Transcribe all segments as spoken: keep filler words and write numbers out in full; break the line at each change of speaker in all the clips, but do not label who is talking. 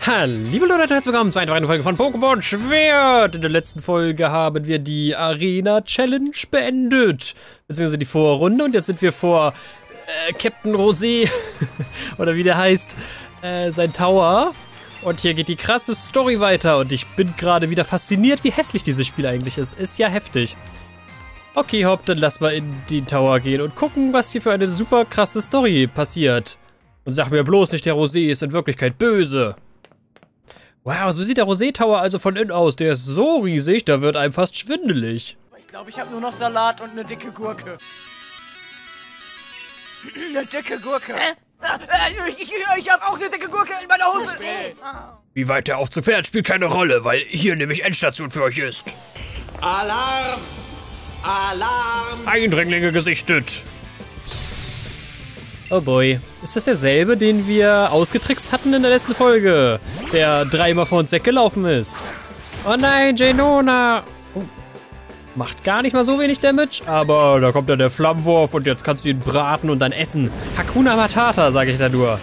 Hallo Leute, herzlich willkommen zu einer weiteren Folge von Pokémon Schwert. In der letzten Folge haben wir die Arena Challenge beendet, beziehungsweise die Vorrunde, und jetzt sind wir vor äh, Captain Rosé, oder wie der heißt, äh, sein Tower. Und hier geht die krasse Story weiter und ich bin gerade wieder fasziniert, wie hässlich dieses Spiel eigentlich ist. Ist ja heftig. Okay, Hopp, dann lass mal in den Tower gehen und gucken, was hier für eine super krasse Story passiert. Und sag mir bloß nicht, der Rosé ist in Wirklichkeit böse. Wow, so sieht der Rosé-Tower also von innen aus. Der ist so riesig, da wird einem fast schwindelig.
Ich glaube, ich habe nur noch Salat und eine dicke Gurke. Eine dicke Gurke. Hä? Ich, ich, ich habe auch eine dicke Gurke in meiner Hose.
Wie weit der Aufzug fährt, spielt keine Rolle, weil hier nämlich Endstation für euch ist.
Alarm! Alarm!
Eindringlinge gesichtet. Oh boy. Ist das derselbe, den wir ausgetrickst hatten in der letzten Folge? Der dreimal vor uns weggelaufen ist. Oh nein, Jaynona. Oh. Macht gar nicht mal so wenig Damage, aber da kommt dann der Flammenwurf und jetzt kannst du ihn braten und dann essen. Hakuna Matata, sage ich da nur.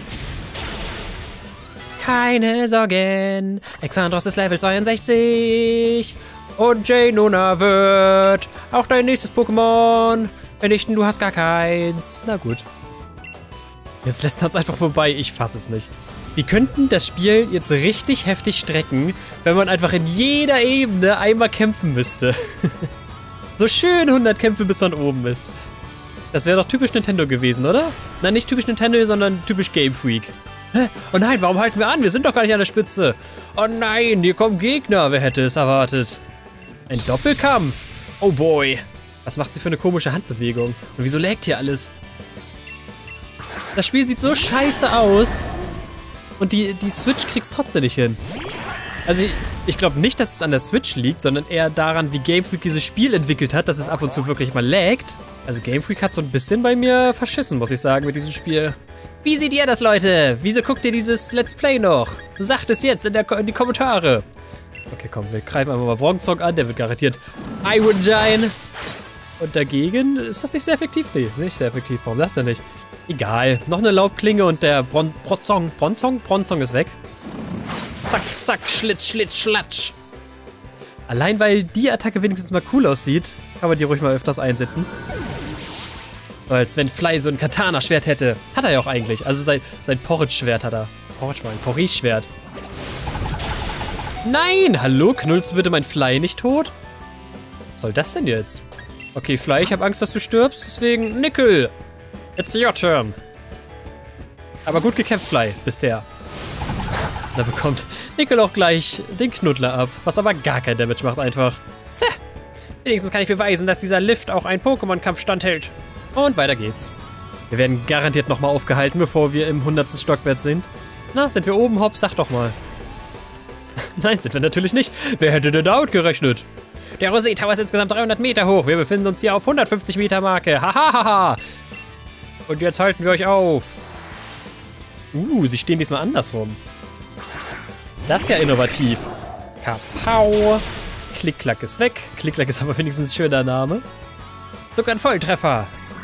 Keine Sorgen, Exandros ist Level zweiundsechzig. Und Jaynona wird auch dein nächstes Pokémon vernichten, du hast gar keins. Na gut. Jetzt lässt er uns einfach vorbei, ich fasse es nicht. Die könnten das Spiel jetzt richtig heftig strecken, wenn man einfach in jeder Ebene einmal kämpfen müsste. So schön hundert Kämpfe, bis man oben ist. Das wäre doch typisch Nintendo gewesen, oder? Nein, nicht typisch Nintendo, sondern typisch Game Freak. Hä? Oh nein, warum halten wir an? Wir sind doch gar nicht an der Spitze. Oh nein, hier kommen Gegner. Wer hätte es erwartet? Ein Doppelkampf. Oh boy. Was macht sie für eine komische Handbewegung? Und wieso laggt hier alles? Das Spiel sieht so scheiße aus und die, die Switch kriegt's trotzdem nicht hin. Also ich, ich glaube nicht, dass es an der Switch liegt, sondern eher daran, wie Game Freak dieses Spiel entwickelt hat, dass es ab und zu wirklich mal laggt. Also Game Freak hat so ein bisschen bei mir verschissen, muss ich sagen, mit diesem Spiel. Wie seht ihr das, Leute? Wieso guckt ihr dieses Let's Play noch? Sagt es jetzt in, der, in die Kommentare. Okay, komm, wir greifen einfach mal Bronzong an, der wird garantiert Iron Giant. Und dagegen ist das nicht sehr effektiv? Nee, ist nicht sehr effektiv. Warum das denn nicht? Egal. Noch eine Laubklinge und der Bron Bronzong, Bronzong? Bronzong ist weg. Zack, zack, schlitz, schlitz, schlatsch. Allein weil die Attacke wenigstens mal cool aussieht, kann man die ruhig mal öfters einsetzen. Als wenn Fly so ein Katana-Schwert hätte. Hat er ja auch eigentlich. Also sein, sein Porridge-Schwert hat er. Porridge war ein Porridge-Schwert. Nein! Hallo? Knullst du bitte mein Fly nicht tot? Was soll das denn jetzt? Okay, Fly, ich habe Angst, dass du stirbst, deswegen Nickel. It's your turn. Aber gut gekämpft, Fly, bisher. Da bekommt Nickel auch gleich den Knuddler ab, was aber gar kein Damage macht einfach. Zäh. Wenigstens kann ich beweisen, dass dieser Lift auch einen Pokémon-Kampf standhält. Und weiter geht's. Wir werden garantiert nochmal aufgehalten, bevor wir im hundertsten Stockwert sind. Na, sind wir oben, Hopp? Sag doch mal. Nein, sind wir natürlich nicht. Wer hätte denn damit gerechnet? Der Rosé Tower ist insgesamt dreihundert Meter hoch. Wir befinden uns hier auf hundertfünfzig Meter Marke. Hahaha. Und jetzt halten wir euch auf. Uh, sie stehen diesmal andersrum. Das ist ja innovativ. Kapau. Klick-Klack ist weg. Klick-Klack ist aber wenigstens ein schöner Name. Sogar ein Volltreffer.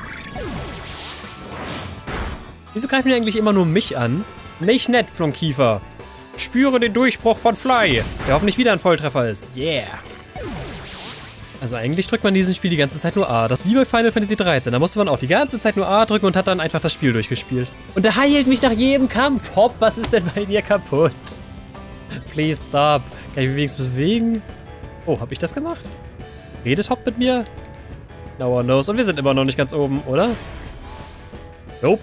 Wieso greifen die eigentlich immer nur mich an? Nicht nett, Flunkiefer. Spüre den Durchbruch von Fly, der hoffentlich wieder ein Volltreffer ist. Yeah. Also eigentlich drückt man in diesem Spiel die ganze Zeit nur A. Das ist wie bei Final Fantasy dreizehn. Da musste man auch die ganze Zeit nur A drücken und hat dann einfach das Spiel durchgespielt. Und er heilt mich nach jedem Kampf. Hopp, was ist denn bei dir kaputt? Please stop. Kann ich mich wenigstens bewegen? Oh, hab ich das gemacht? Redet Hopp mit mir? No one knows. Und wir sind immer noch nicht ganz oben, oder? Nope.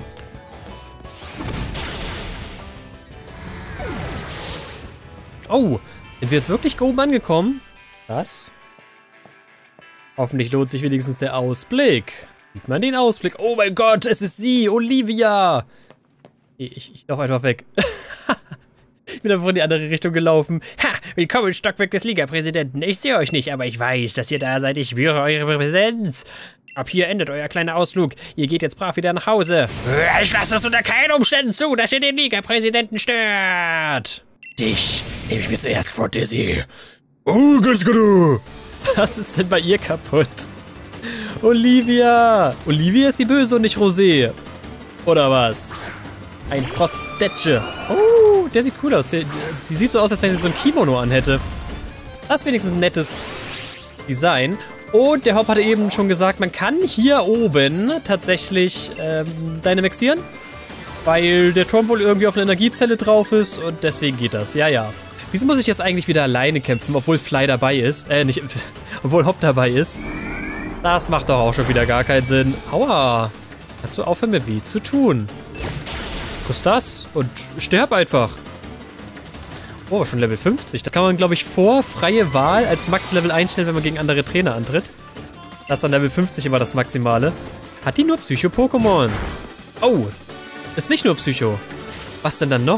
Oh, sind wir jetzt wirklich oben angekommen? Was? Hoffentlich lohnt sich wenigstens der Ausblick. Sieht man den Ausblick? Oh mein Gott, es ist sie, Olivia. Ich, ich laufe einfach weg. Ich bin einfach in die andere Richtung gelaufen. Ha, willkommen im Stockwerk des Liga-Präsidenten. Ich sehe euch nicht, aber ich weiß, dass ihr da seid. Ich spüre eure Präsenz. Ab hier endet euer kleiner Ausflug. Ihr geht jetzt brav wieder nach Hause. Ich lasse es unter keinen Umständen zu, dass ihr den Liga-Präsidenten stört. Dich nehme ich mir zuerst vor, Dizzy. Oh, ganz genau. Was ist denn bei ihr kaputt? Olivia! Olivia ist die Böse und nicht Rosé. Oder was? Ein Frostdetsche. Oh, der sieht cool aus. Der, die sieht so aus, als wenn sie so ein Kimono anhätte. Das ist wenigstens ein nettes Design. Und der Hop hatte eben schon gesagt, man kann hier oben tatsächlich ähm, dynamixieren, weil der Turm wohl irgendwie auf einer Energiezelle drauf ist und deswegen geht das. Ja, ja. Wieso muss ich jetzt eigentlich wieder alleine kämpfen, obwohl Fly dabei ist? Äh, nicht, obwohl Hop dabei ist. Das macht doch auch schon wieder gar keinen Sinn. Aua. Kannst du aufhören, mir weh zu tun? Friss das und sterb einfach. Oh, schon Level fünfzig. Das kann man, glaube ich, vor freie Wahl als Max-Level einstellen, wenn man gegen andere Trainer antritt. Das ist dann Level fünfzig immer das Maximale. Hat die nur Psycho-Pokémon? Oh, ist nicht nur Psycho. Was denn dann noch?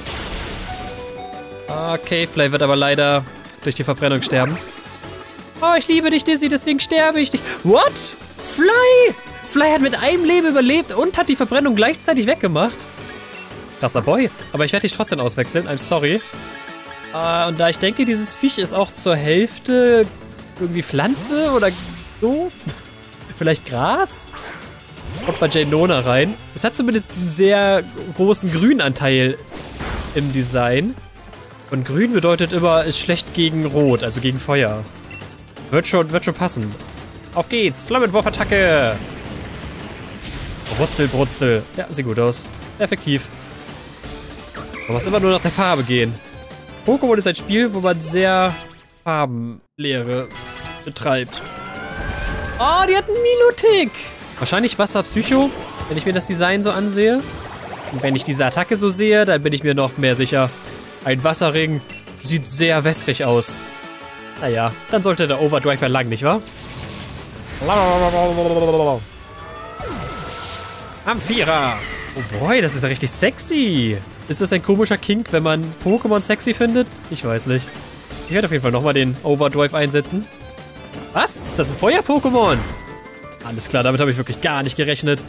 Okay, Fly wird aber leider durch die Verbrennung sterben. Oh, ich liebe dich, Dizzy, deswegen sterbe ich dich. What? Fly? Fly hat mit einem Leben überlebt und hat die Verbrennung gleichzeitig weggemacht. Krasser Boy. Aber ich werde dich trotzdem auswechseln. I'm sorry. Uh, und da ich denke, dieses Viech ist auch zur Hälfte irgendwie Pflanze oder so. Vielleicht Gras? Kommt bei Jaynona rein. Es hat zumindest einen sehr großen Grünanteil im Design. Und grün bedeutet immer, ist schlecht gegen Rot, also gegen Feuer. Wird schon, wird schon passen. Auf geht's. Flammenwurfattacke. Brutzel, Brutzel. Ja, sieht gut aus. Sehr effektiv. Man muss immer nur nach der Farbe gehen. Pokémon ist ein Spiel, wo man sehr Farbenlehre betreibt. Oh, die hat einen Milotic. Wahrscheinlich Wasser-Psycho, wenn ich mir das Design so ansehe. Und wenn ich diese Attacke so sehe, dann bin ich mir noch mehr sicher. Ein Wasserring sieht sehr wässrig aus. Naja, dann sollte der Overdrive erlangen, nicht wahr? Amphira. Oh boy, das ist ja richtig sexy. Ist das ein komischer Kink, wenn man Pokémon sexy findet? Ich weiß nicht. Ich werde auf jeden Fall nochmal den Overdrive einsetzen. Was? Das ist ein Feuer-Pokémon? Alles klar, damit habe ich wirklich gar nicht gerechnet.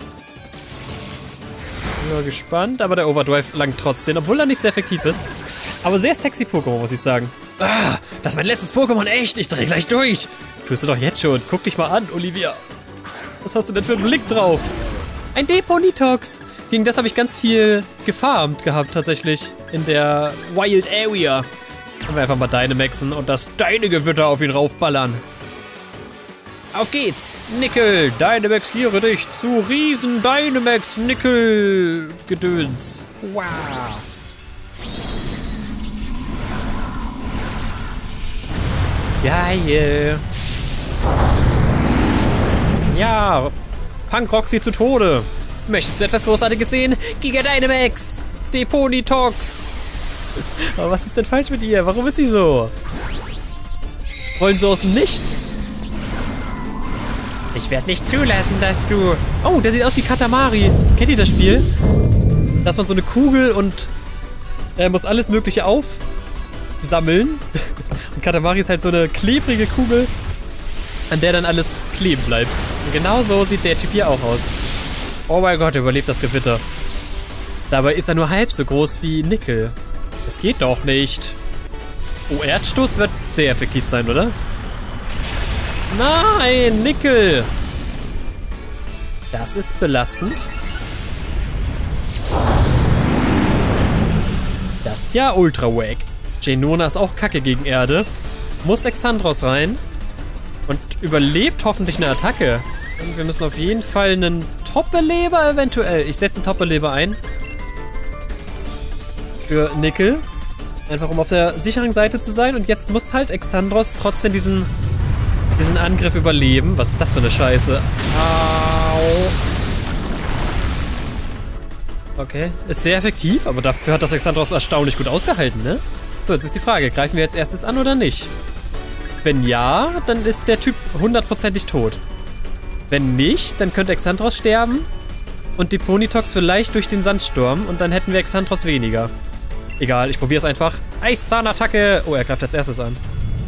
Bin mal gespannt, aber der Overdrive langt trotzdem, obwohl er nicht sehr effektiv ist. Aber sehr sexy Pokémon, muss ich sagen. Ah, das ist mein letztes Pokémon, echt. Ich drehe gleich durch. Tust du doch jetzt schon. Guck dich mal an, Olivia. Was hast du denn für einen Blick drauf? Ein Deponitox. Gegen das habe ich ganz viel gefarmt gehabt, tatsächlich. In der Wild Area. Können wir einfach mal Dynamaxen und das deine Gewitter auf ihn raufballern. Auf geht's! Nickel, Dynamaxiere dich zu riesen Dynamax Nickel Gedöns. Wow. Geil. Ja, Punk Roxy zu Tode. Möchtest du etwas Großartiges sehen? Giga Dynamax! Deponitox! Aber was ist denn falsch mit ihr? Warum ist sie so? Wollen sie aus dem Nichts? Ich werde nicht zulassen, dass du... Oh, der sieht aus wie Katamari. Kennt ihr das Spiel? Dass man so eine Kugel und er muss alles Mögliche aufsammeln. Und Katamari ist halt so eine klebrige Kugel, an der dann alles kleben bleibt. Und genau so sieht der Typ hier auch aus. Oh mein Gott, er überlebt das Gewitter. Dabei ist er nur halb so groß wie Nickel. Das geht doch nicht. Oh, Erdstoß wird sehr effektiv sein, oder? Nein, Nickel. Das ist belastend. Das ist ja ultra wack. Jaynona ist auch kacke gegen Erde. Muss Exandros rein. Und überlebt hoffentlich eine Attacke. Und wir müssen auf jeden Fall einen Top-Beleber eventuell. Ich setze einen Top-Beleber ein. Für Nickel. Einfach um auf der sicheren Seite zu sein. Und jetzt muss halt Exandros trotzdem diesen, diesen Angriff überleben. Was ist das für eine Scheiße? Au. Okay. Ist sehr effektiv, aber dafür hat das Exandros erstaunlich gut ausgehalten, ne? So, jetzt ist die Frage. Greifen wir als erstes an oder nicht? Wenn ja, dann ist der Typ hundertprozentig tot. Wenn nicht, dann könnte Exandros sterben und Deponitox vielleicht durch den Sandsturm und dann hätten wir Exandros weniger. Egal, ich probiere es einfach. Eiszahnatacke! Oh, er greift als erstes an.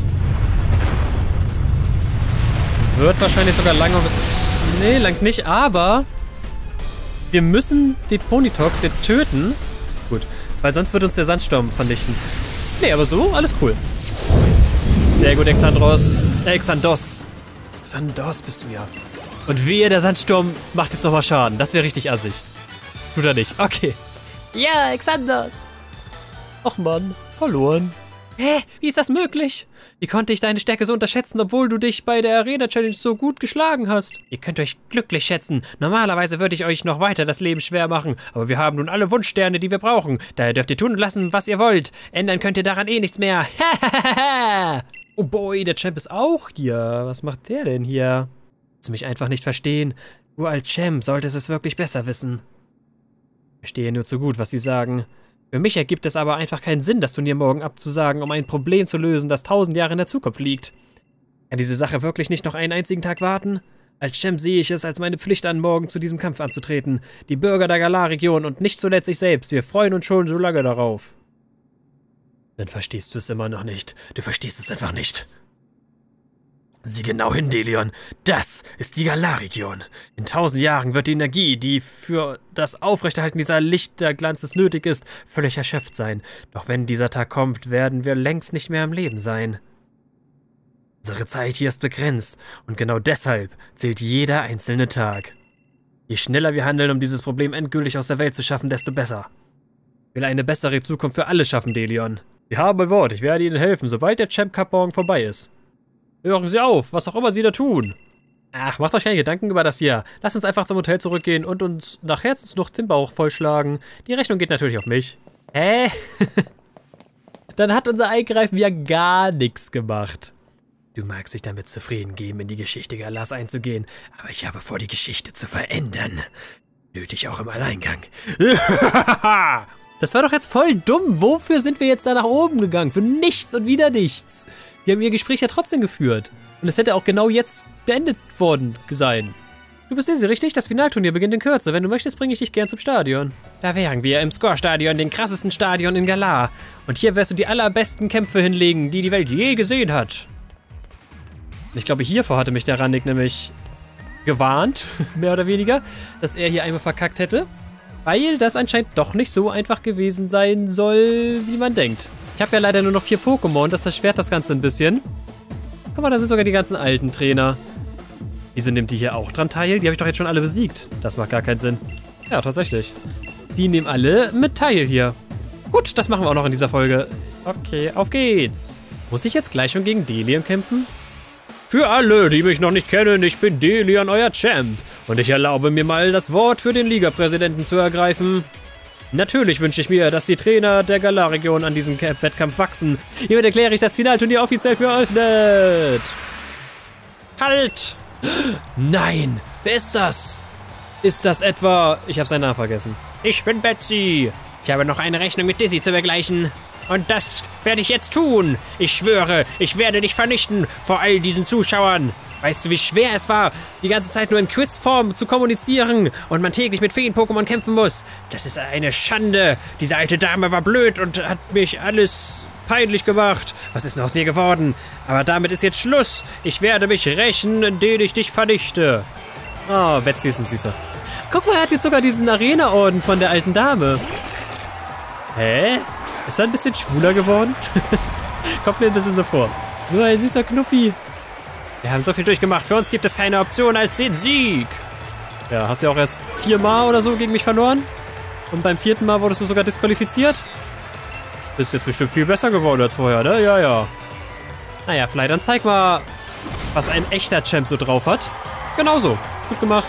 Wird wahrscheinlich sogar lange müssen. Nee, langt nicht, aber wir müssen Deponitox jetzt töten. Gut, weil sonst wird uns der Sandsturm vernichten. Nee, aber so, alles cool. Sehr gut, Exandros. Äh, Exandos. Exandos bist du ja. Und wehe, der Sandsturm macht jetzt nochmal Schaden. Das wäre richtig assig. Tut er nicht. Okay. Ja, Exandos. Och Mann, verloren. Hä? Wie ist das möglich? Wie konnte ich deine Stärke so unterschätzen, obwohl du dich bei der Arena-Challenge so gut geschlagen hast? Ihr könnt euch glücklich schätzen. Normalerweise würde ich euch noch weiter das Leben schwer machen, aber wir haben nun alle Wunschsterne, die wir brauchen. Daher dürft ihr tun und lassen, was ihr wollt. Ändern könnt ihr daran eh nichts mehr. Oh boy, der Champ ist auch hier. Was macht der denn hier? Willst du mich einfach nicht verstehen? Du als Champ solltest es wirklich besser wissen. Ich verstehe nur zu gut, was sie sagen. Für mich ergibt es aber einfach keinen Sinn, das Turnier morgen abzusagen, um ein Problem zu lösen, das tausend Jahre in der Zukunft liegt. Kann diese Sache wirklich nicht noch einen einzigen Tag warten? Als Champ sehe ich es als meine Pflicht an, morgen zu diesem Kampf anzutreten. Die Bürger der Galar-Region und nicht zuletzt ich selbst, wir freuen uns schon so lange darauf. Dann verstehst du es immer noch nicht. Du verstehst es einfach nicht. Sieh genau hin, Delion. Das ist die Galar-Region. In tausend Jahren wird die Energie, die für das Aufrechterhalten dieser Lichterglanzes nötig ist, völlig erschöpft sein. Doch wenn dieser Tag kommt, werden wir längst nicht mehr am Leben sein. Unsere Zeit hier ist begrenzt und genau deshalb zählt jeder einzelne Tag. Je schneller wir handeln, um dieses Problem endgültig aus der Welt zu schaffen, desto besser. Ich will eine bessere Zukunft für alle schaffen, Delion. Wir haben ein Wort, ich werde Ihnen helfen, sobald der Champ Cup morgen vorbei ist. Hören Sie auf, was auch immer Sie da tun. Ach, macht euch keine Gedanken über das hier. Lasst uns einfach zum Hotel zurückgehen und uns nach Herzenslust den Bauch vollschlagen. Die Rechnung geht natürlich auf mich. Hä? Dann hat unser Eingreifen ja gar nichts gemacht. Du magst dich damit zufrieden geben, in die Geschichte Galars einzugehen, aber ich habe vor, die Geschichte zu verändern. Nötig auch im Alleingang. Das war doch jetzt voll dumm. Wofür sind wir jetzt da nach oben gegangen? Für nichts und wieder nichts. Wir haben ihr Gespräch ja trotzdem geführt. Und es hätte auch genau jetzt beendet worden sein. Du bist Daisy, richtig? Das Finalturnier beginnt in Kürze. Wenn du möchtest, bringe ich dich gern zum Stadion. Da wären wir im Score-Stadion, den krassesten Stadion in Galar. Und hier wirst du die allerbesten Kämpfe hinlegen, die die Welt je gesehen hat. Ich glaube, hiervor hatte mich der Randik nämlich gewarnt, mehr oder weniger, dass er hier einmal verkackt hätte. Weil das anscheinend doch nicht so einfach gewesen sein soll, wie man denkt. Ich habe ja leider nur noch vier Pokémon, das erschwert das Ganze ein bisschen. Guck mal, da sind sogar die ganzen alten Trainer. Wieso nimmt die hier auch dran teil? Die habe ich doch jetzt schon alle besiegt. Das macht gar keinen Sinn. Ja, tatsächlich. Die nehmen alle mit teil hier. Gut, das machen wir auch noch in dieser Folge. Okay, auf geht's. Muss ich jetzt gleich schon gegen Delion kämpfen? Für alle, die mich noch nicht kennen, ich bin Delion, euer Champ. Und ich erlaube mir mal, das Wort für den Liga-Präsidenten zu ergreifen. Natürlich wünsche ich mir, dass die Trainer der Galar-Region an diesem Wettkampf wachsen. Hiermit erkläre ich das Finalturnier offiziell für eröffnet. Halt! Nein! Wer ist das? Ist das etwa... Ich habe seinen Namen vergessen. Ich bin Betsy. Ich habe noch eine Rechnung mit Dizzy zu begleichen. Und das werde ich jetzt tun. Ich schwöre, ich werde dich vernichten vor all diesen Zuschauern. Weißt du, wie schwer es war, die ganze Zeit nur in Quizform zu kommunizieren und man täglich mit Feen-Pokémon kämpfen muss? Das ist eine Schande. Diese alte Dame war blöd und hat mich alles peinlich gemacht. Was ist denn aus mir geworden? Aber damit ist jetzt Schluss. Ich werde mich rächen, indem ich dich vernichte. Oh, Betsy ist ein Süßer. Guck mal, er hat jetzt sogar diesen Arena-Orden von der alten Dame. Hä? Ist er ein bisschen schwuler geworden? Kommt mir ein bisschen so vor. So ein süßer Knuffi. Wir haben so viel durchgemacht. Für uns gibt es keine Option als den Sieg. Ja, hast du ja auch erst viermal oder so gegen mich verloren. Und beim vierten Mal wurdest du sogar disqualifiziert. Bist jetzt bestimmt viel besser geworden als vorher, ne? Ja, ja. Naja, vielleicht dann zeig mal, was ein echter Champ so drauf hat. Genau so. Gut gemacht.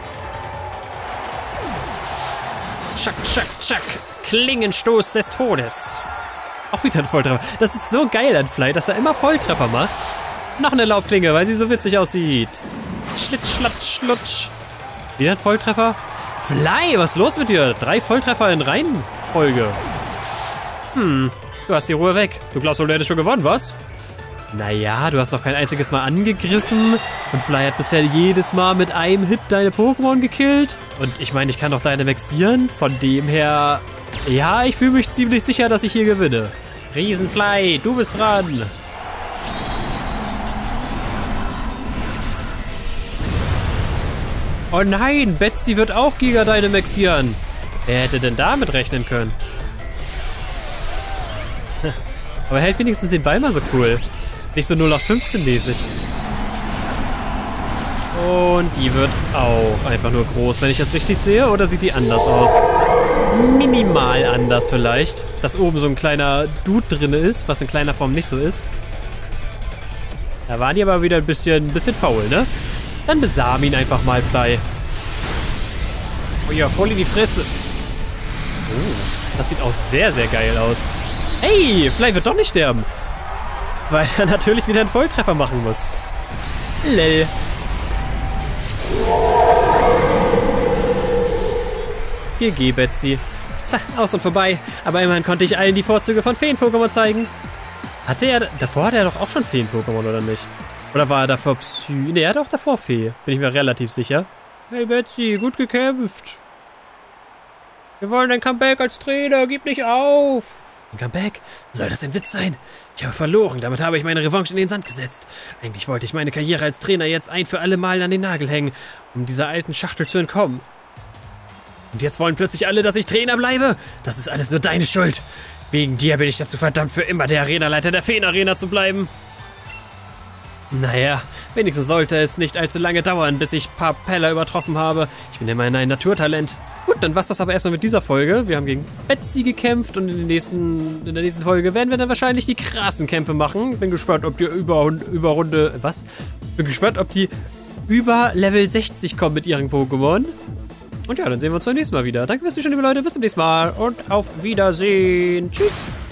Tschack, tschack, tschack. Klingenstoß des Todes. Auch wieder ein Volltreffer. Das ist so geil an Fly, dass er immer Volltreffer macht. Noch eine Laubklinge, weil sie so witzig aussieht. Schlitz, schlatsch, schlutsch. Wieder ein Volltreffer. Fly, was ist los mit dir? Drei Volltreffer in Reihenfolge. Hm, du hast die Ruhe weg. Du glaubst wohl, du hättest schon gewonnen, was? Naja, du hast noch kein einziges Mal angegriffen. Und Fly hat bisher jedes Mal mit einem Hit deine Pokémon gekillt. Und ich meine, ich kann doch deine vexieren. Von dem her... Ja, ich fühle mich ziemlich sicher, dass ich hier gewinne. Riesenfly, du bist dran. Oh nein, Betsy wird auch Giga Dynamaxieren. Wer hätte denn damit rechnen können? Aber er hält wenigstens den Ball mal so cool. Nicht so null auf fünfzehn mäßig. Und die wird auch einfach nur groß, wenn ich das richtig sehe. Oder sieht die anders aus? Minimal anders vielleicht. Dass oben so ein kleiner Dude drin ist, was in kleiner Form nicht so ist. Da waren die aber wieder ein bisschen, ein bisschen faul, ne? Dann besamen ihn einfach mal, Fly. Oh ja, voll in die Fresse. Oh, das sieht auch sehr, sehr geil aus. Hey, Fly wird doch nicht sterben. Weil er natürlich wieder einen Volltreffer machen muss. Lell. G G, Betsy. Tja, aus und vorbei. Aber immerhin konnte ich allen die Vorzüge von Feen-Pokémon zeigen. Hatte er... Davor hatte er doch auch schon Feen-Pokémon, oder nicht? Oder war er davor Psy... Ne, er hat auch davor Fee. Bin ich mir relativ sicher. Hey, Betsy, gut gekämpft. Wir wollen ein Comeback als Trainer. Gib nicht auf. Ein Comeback? Soll das ein Witz sein? Ich habe verloren. Damit habe ich meine Revanche in den Sand gesetzt. Eigentlich wollte ich meine Karriere als Trainer jetzt ein für alle Mal an den Nagel hängen, um dieser alten Schachtel zu entkommen. Und jetzt wollen plötzlich alle, dass ich Trainer bleibe? Das ist alles nur deine Schuld. Wegen dir bin ich dazu verdammt, für immer der Arenaleiter der Feen-Arena zu bleiben. Naja, wenigstens sollte es nicht allzu lange dauern, bis ich Papella übertroffen habe. Ich bin immerhin ein Naturtalent. Gut, dann war's das aber erstmal mit dieser Folge. Wir haben gegen Betsy gekämpft und in, den nächsten, in der nächsten Folge werden wir dann wahrscheinlich die krassen Kämpfe machen. Bin gespannt, ob die über, über Runde... Was? Bin gespannt, ob die über Level sechzig kommen mit ihren Pokémon. Und ja, dann sehen wir uns beim nächsten Mal wieder. Danke fürs Zuschauen, liebe Leute. Bis zum nächsten Mal und auf Wiedersehen. Tschüss.